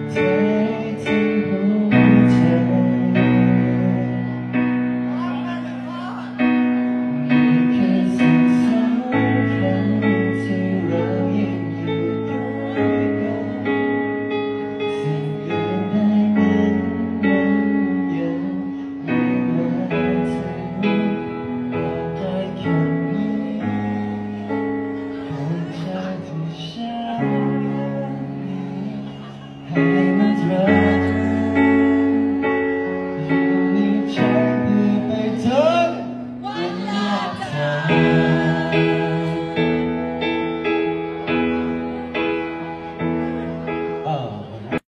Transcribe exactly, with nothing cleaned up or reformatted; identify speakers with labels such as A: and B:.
A: เธอที่หัวใจมีแค่สิ่งสำคัญที่เรายังอยู่ด้วยกันสิ่งอื่นใดนั้นมันยังไม่มาถึงบอกได้แค่